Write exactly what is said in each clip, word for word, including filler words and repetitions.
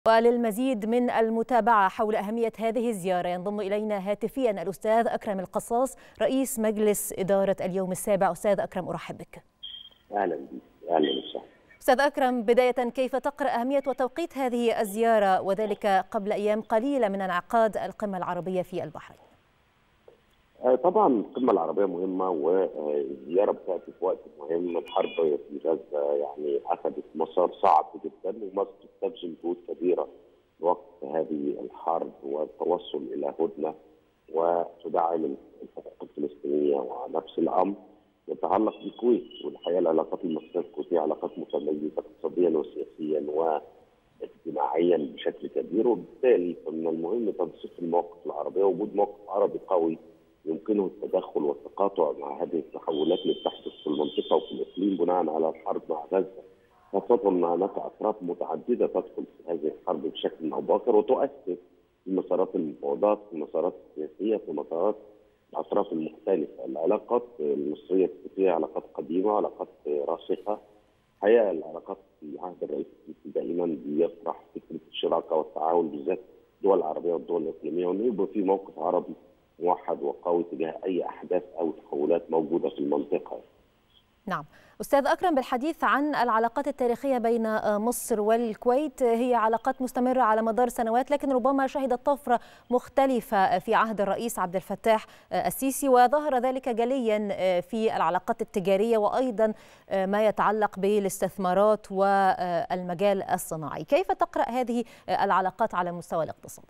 وللمزيد من المتابعة حول أهمية هذه الزيارة ينضم إلينا هاتفيا الأستاذ أكرم القصاص رئيس مجلس إدارة اليوم السابع. أستاذ أكرم أرحب بك. أهلا بك. أهلا وسهلا. أستاذ أكرم، بداية كيف تقرأ أهمية وتوقيت هذه الزيارة وذلك قبل أيام قليلة من انعقاد القمة العربية في البحرين؟ طبعا القمة العربية مهمة والزيارة بتأتي في وقت مهم. الحرب في غزة يعني أخذت مسار صعب جدا، ومصر تبذل جهود كبيرة وقت هذه الحرب والتوصل إلى هدنة وتدعم الحقوق الفلسطينية. ونفس الأمر يتعلق بالكويت، والحقيقة العلاقات المصرية الكويتية علاقات متميزة اقتصاديا وسياسيا واجتماعيا بشكل كبير، وبالتالي فمن المهم تنسيق المواقف العربية ووجود موقف عربي قوي يمكنه التدخل والتقاطع مع هذه التحولات اللي بتحدث في المنطقه وفي الاقليم بناء على الحرب مع غزه، خاصه ان هناك اطراف متعدده تدخل في هذه الحرب بشكل او باخر وتؤثر في مسارات المفاوضات، في المسارات السياسيه، في مسارات الاطراف المختلفه. العلاقات المصريه الكويتيه علاقات قديمه، علاقات راسخه. الحقيقه العلاقات في عهد الرئيس السيسي دائما بيطرح فكره الشراكه والتعاون بالذات الدول العربيه والدول الاقليميه، وانه يبقى في موقف عربي موحد وقوي تجاه اي احداث او تحولات موجوده في المنطقه. نعم، أستاذ أكرم، بالحديث عن العلاقات التاريخية بين مصر والكويت، هي علاقات مستمرة على مدار سنوات، لكن ربما شهدت طفرة مختلفة في عهد الرئيس عبد الفتاح السيسي، وظهر ذلك جليا في العلاقات التجارية وأيضا ما يتعلق بالاستثمارات والمجال الصناعي. كيف تقرأ هذه العلاقات على المستوى الاقتصادي؟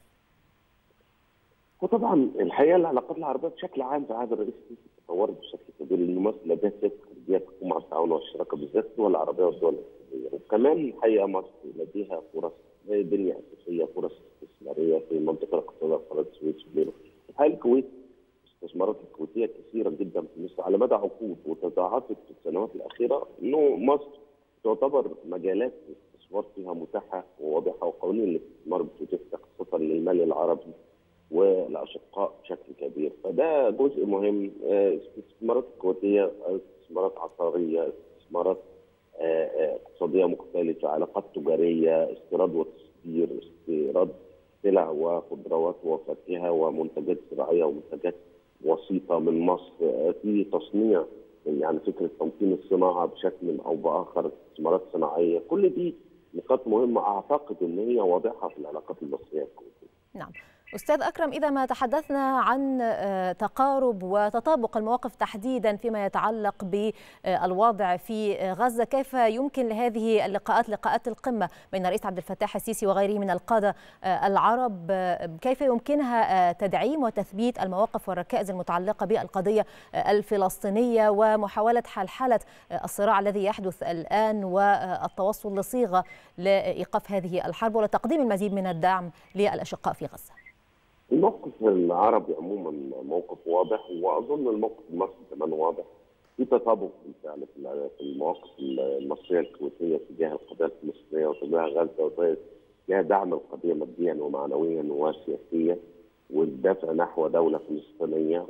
وطبعا الحقيقه العلاقات العربيه بشكل عام في عهد الرئيس السيسي تطورت بشكل كبير، لان مصر لديها سياسه خارجيه تقوم على التعاون والشراكه بالذات الدول العربيه والدول الاقليميه، وكمان الحقيقه مصر لديها فرص بنيه اساسيه، فرص استثماريه في المنطقه الاقتصاديه قناه السويس وغيره. الحقيقه الكويت الاستثمارات الكويتيه كثيره جدا في مصر على مدى عقود، وتضاعفت في السنوات الاخيره انه مصر تعتبر مجالات الاستثمار فيها متاحه وواضحه، وقوانين الاستثمار بتفتح خاصه للمال العربي والاشقاء بشكل كبير، فده جزء مهم. استثمارات الكويتيه استثمارات عقاريه، استثمارات اقتصاديه مختلفه، علاقات تجاريه، استيراد وتصدير، استيراد سلع وخضروات وفاكهه ومنتجات زراعيه ومنتجات وسيطه من مصر، في تصنيع يعني فكره تمكين الصناعه بشكل او باخر، استثمارات صناعيه، كل دي نقاط مهمه اعتقد ان هي واضحه في العلاقات المصريه الكويتيه. نعم. أستاذ أكرم، إذا ما تحدثنا عن تقارب وتطابق المواقف تحديدا فيما يتعلق بالوضع في غزة، كيف يمكن لهذه اللقاءات لقاءات القمة بين الرئيس عبد الفتاح السيسي وغيره من القادة العرب، كيف يمكنها تدعيم وتثبيت المواقف والركائز المتعلقة بالقضية الفلسطينية ومحاولة حلحلة الصراع الذي يحدث الآن والتوصل لصيغة لإيقاف هذه الحرب ولتقديم المزيد من الدعم للأشقاء في غزة؟ الموقف العربي عموما موقف واضح، واظن الموقف المصري كمان واضح. في تطابق بالفعل في المواقف المصريه الكويتيه تجاه القضيه الفلسطينيه وتجاه غزه وتجاه دعم القضيه ماديا ومعنويا وسياسيا، والدفع نحو دوله فلسطينيه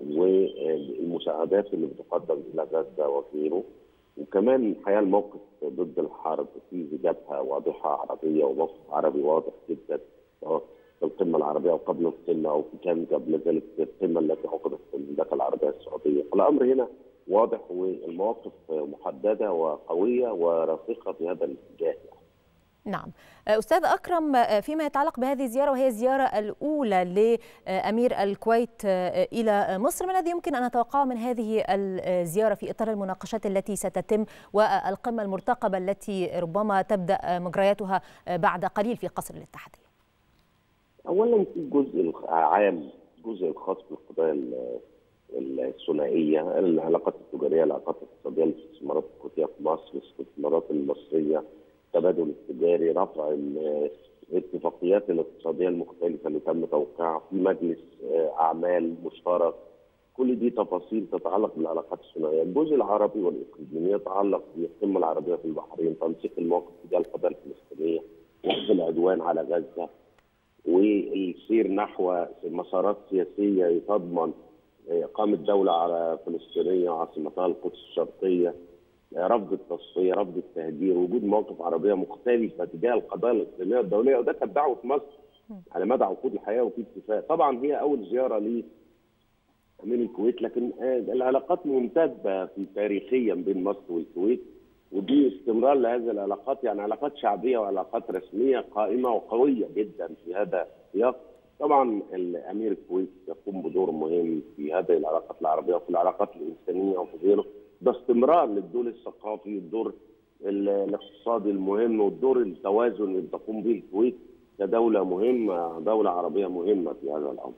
والمساعدات اللي بتقدم الى غزه وغيره. وكمان الحقيقه الموقف ضد الحرب في جبهه واضحه عربيه وموقف عربي واضح جدا في القمه العربيه وقبل القمه، او كان قبل ذلك القمه التي عقدت في المملكه العربيه السعوديه، فالامر هنا واضح والمواقف محدده وقويه وراسخه في هذا الاتجاه. نعم. أستاذ أكرم، فيما يتعلق بهذه الزيارة وهي الزيارة الأولى لأمير الكويت إلى مصر، ما الذي يمكن أن نتوقعه من هذه الزيارة في إطار المناقشات التي ستتم والقمة المرتقبة التي ربما تبدأ مجرياتها بعد قليل في قصر الاتحادية؟ اولا في الجزء العام، الجزء الخاص بالقضايا الثنائيه، العلاقات التجاريه، العلاقات الاقتصاديه، الاستثمارات الكويتيه في مصر، الاستثمارات المصريه، التبادل التجاري، رفع الاتفاقيات الاقتصاديه المختلفه اللي تم توقيعها في مجلس اعمال مشترك، كل دي تفاصيل تتعلق بالعلاقات الثنائيه. الجزء العربي والاقليمي يتعلق بالقمه العربيه في البحرين، تنسيق المواقف تجاه القضيه الفلسطينيه، وقف العدوان على غزه، والسير نحو مسارات سياسيه تضمن اقامه دوله على فلسطينيه عاصمتها القدس الشرقيه، رفض التصفيه، رفض التهجير، وجود مواقف عربيه مختلفه تجاه القضايا الاقليميه والدوليه، وده كانت دعوه مصر على مدى عقود الحياه وفي اتفاق. طبعا هي اول زياره لي من الكويت، لكن العلاقات ممتده في تاريخيا بين مصر والكويت، ودي استمرار لهذه العلاقات، يعني علاقات شعبيه وعلاقات رسميه قائمه وقويه جدا في هذا السياق. طبعا الامير الكويت يقوم بدور مهم في هذه العلاقات العربيه وفي العلاقات الانسانيه وفي غيره، ده استمرار للدور الثقافي والدور الاقتصادي المهم والدور التوازن اللي تقوم به الكويت كدوله مهمه، دوله عربيه مهمه في هذا الامر.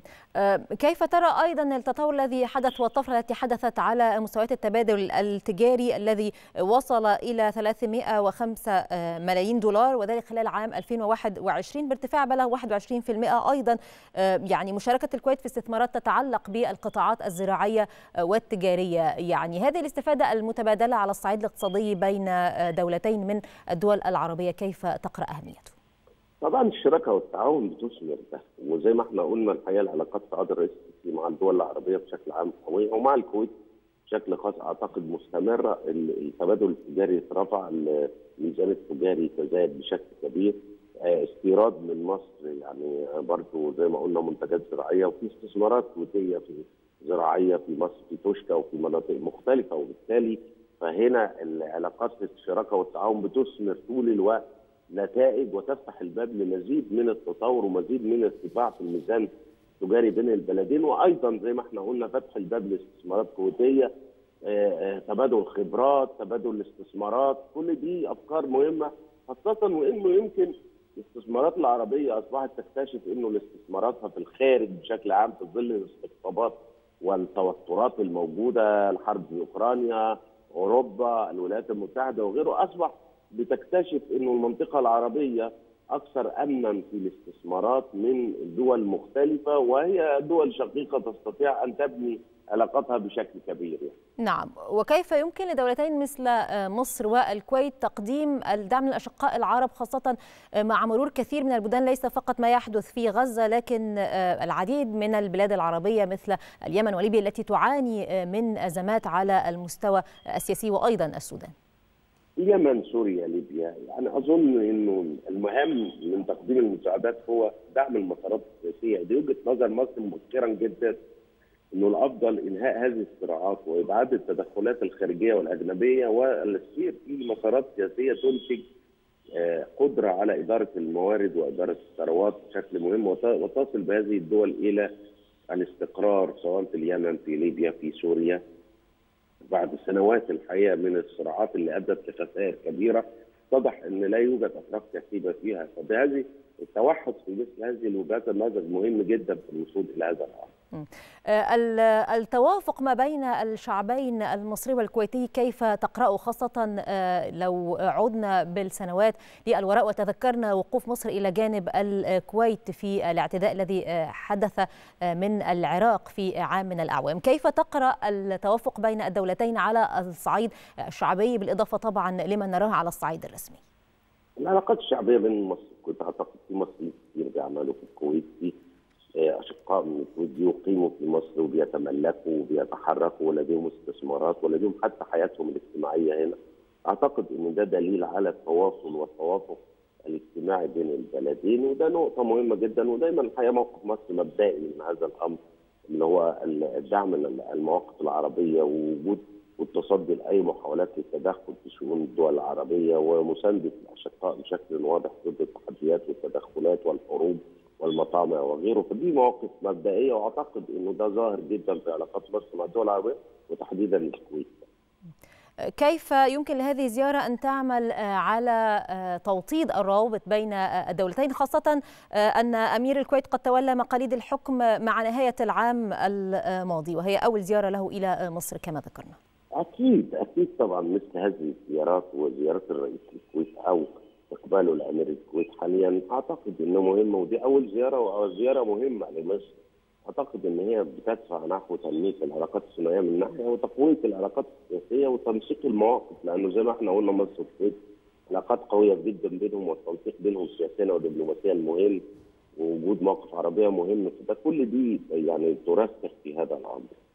كيف ترى أيضا التطور الذي حدث والطفرة التي حدثت على مستويات التبادل التجاري الذي وصل إلى ثلاثمائة وخمسة ملايين دولار، وذلك خلال عام ألفين وواحد وعشرين بارتفاع بلغ واحد وعشرين بالمئة. أيضا يعني مشاركة الكويت في استثمارات تتعلق بالقطاعات الزراعية والتجارية، يعني هذه الاستفادة المتبادلة على الصعيد الاقتصادي بين دولتين من الدول العربية كيف تقرأ أهميته؟ طبعا الشراكه والتعاون بتثمر ده، وزي ما احنا قلنا الحقيقه العلاقات في عهد الرئيس السيسي مع الدول العربيه بشكل عام قويه، ومع الكويت بشكل خاص اعتقد مستمره. التبادل التجاري اترفع، الميزان التجاري تزايد بشكل كبير، استيراد من مصر يعني برضه زي ما قلنا منتجات زراعيه، وفي استثمارات كويتيه في زراعيه في مصر في توشكا وفي مناطق مختلفه، وبالتالي فهنا العلاقات الشراكه والتعاون بتثمر طول الوقت نتائج وتفتح الباب لمزيد من التطور ومزيد من ارتفاع في الميزان التجاري بين البلدين، وايضا زي ما احنا قلنا فتح الباب لاستثمارات كويتيه، تبادل خبرات، تبادل الاستثمارات، كل دي افكار مهمه، خاصه وانه يمكن الاستثمارات العربيه اصبحت تكتشف انه الاستثماراتها في الخارج بشكل عام في ظل الاستقطابات والتوترات الموجوده، الحرب في اوكرانيا، اوروبا، الولايات المتحده وغيره، اصبح بتكتشف انه المنطقه العربيه اكثر امنا في الاستثمارات من دول مختلفه، وهي دول شقيقه تستطيع ان تبني علاقاتها بشكل كبير يعني. نعم، وكيف يمكن لدولتين مثل مصر والكويت تقديم الدعم للأشقاء العرب، خاصة مع مرور كثير من البلدان، ليس فقط ما يحدث في غزة لكن العديد من البلاد العربية مثل اليمن وليبيا التي تعاني من أزمات على المستوى السياسي، وأيضا السودان؟ اليمن، سوريا، ليبيا، يعني اظن انه المهم من تقديم المساعدات هو دعم المسارات السياسيه. دي وجهه نظر مصر مؤخرا جدا انه الافضل انهاء هذه الصراعات وابعاد التدخلات الخارجيه والاجنبيه والسير في مسارات سياسيه تنتج قدره على اداره الموارد واداره الثروات بشكل مهم، وتصل بهذه الدول الى الاستقرار سواء في اليمن، في ليبيا، في سوريا، بعد سنوات الحقيقه من الصراعات اللي ادت لخسائر كبيره. اتضح ان لا يوجد اطراف كثيبه فيها، فبهذه التوحد في مثل هذه الوجهات النظر مهم جدا في الوصول الى هذا الامر. التوافق ما بين الشعبين المصري والكويتي كيف تقرأه، خاصة لو عدنا بالسنوات للوراء وتذكرنا وقوف مصر إلى جانب الكويت في الاعتداء الذي حدث من العراق في عام من الأعوام، كيف تقرأ التوافق بين الدولتين على الصعيد الشعبي بالإضافة طبعا لما نراه على الصعيد الرسمي؟ العلاقات الشعبيه بين مصر والكويت اعتقد في مصر كثير بيعملوا في الكويت، في اشقاء من الكويت بيقيموا في مصر وبيتملكوا وبيتحركوا ولديهم استثمارات ولديهم حتى حياتهم الاجتماعيه هنا. اعتقد ان ده دليل على التواصل والتوافق الاجتماعي بين البلدين، وده نقطه مهمه جدا. ودايما الحقيقه موقف مصر مبدئي من هذا الامر اللي هو الدعم المواقف العربيه ووجود والتصدي لاي محاولات للتدخل في شؤون الدول العربيه ومسانده الاشقاء بشكل واضح ضد التحديات والتدخلات والحروب والمطامع وغيره. فدي مواقف مبدئيه، واعتقد انه ده ظاهر جدا في علاقات مصر مع الدول العربيه وتحديدا الكويت. كيف يمكن لهذه الزيارة أن تعمل على توطيد الروابط بين الدولتين، خاصة أن أمير الكويت قد تولى مقاليد الحكم مع نهاية العام الماضي وهي أول زيارة له إلى مصر كما ذكرنا؟ أكيد أكيد طبعا مثل هذه الزيارات وزيارات الرئيس للكويت أو استقباله لأمير الكويت حاليا أعتقد أنه مهمة، ودي أول زيارة وزيارة مهمة لمصر. أعتقد أن هي بتدفع نحو تنمية العلاقات الثنائية من ناحية وتقوية العلاقات السياسية وتنسيق المواقف، لأنه زي ما احنا قلنا مصر والكويت علاقات قوية جدا بينهم، والتنسيق بينهم سياسيا ودبلوماسيا مهم، ووجود مواقف عربية مهم، فده كل دي يعني ترسخ في هذا الأمر.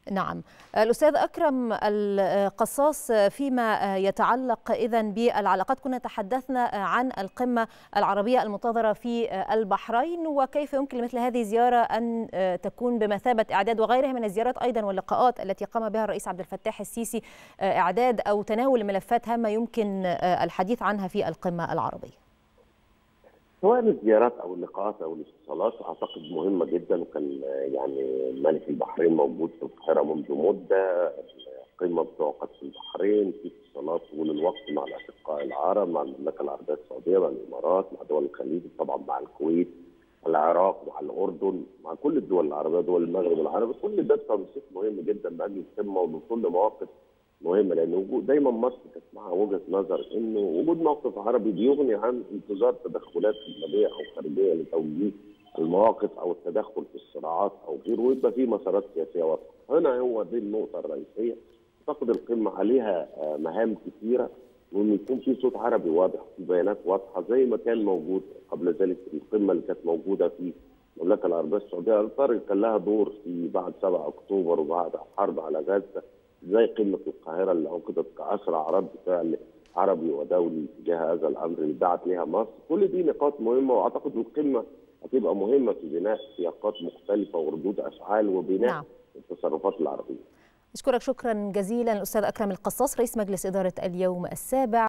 نعم. الأستاذ أكرم القصاص، فيما يتعلق إذن بالعلاقات، كنا تحدثنا عن القمة العربية المنتظرة في البحرين وكيف يمكن لمثل هذه الزيارة أن تكون بمثابة إعداد، وغيرها من الزيارات أيضا واللقاءات التي قام بها الرئيس عبد الفتاح السيسي، إعداد أو تناول ملفات هامة يمكن الحديث عنها في القمة العربية. سواء الزيارات او اللقاءات او الاتصالات اعتقد مهمه جدا، وكان يعني ملك البحرين موجود في القاهره منذ مده، القمه بتعقد في البحرين، في اتصالات طول الوقت مع الاشقاء العرب، مع المملكه العربيه السعوديه، مع الامارات، مع دول الخليج، طبعا مع الكويت، العراق، مع الاردن، مع كل الدول العربيه، دول المغرب العربي، كل ده تنسيق مهم جدا لاجل القمه والوصول لمواقف مهمه، لان وجود دايما مصر كانت معها وجهه نظر انه وجود موقف عربي بيغني عن انتظار تدخلات اجنبيه او خارجيه لتوجيه المواقف او التدخل في الصراعات او غيره، ويبقى في مسارات سياسيه واضحه. هنا هو دي النقطه الرئيسيه. اعتقد القمه عليها مهام كثيره، وان يكون في صوت عربي واضح، في بيانات واضحه زي ما كان موجود قبل ذلك القمه اللي كانت موجوده في المملكه العربيه السعوديه. الطريق كان لها دور في بعد سبعة اكتوبر وبعد الحرب على غزه، زي قمه القاهره اللي عقدت كاسرع رد فعل عربي ودولي تجاه هذا الامر اللي دعت لها مصر. كل دي نقاط مهمه، واعتقد القمه هتبقى مهمه في بناء سياقات مختلفه وردود افعال وبناء نعم. التصرفات العربيه. أشكرك شكرا جزيلا الأستاذ أكرم القصاص، رئيس مجلس إدارة اليوم السابع.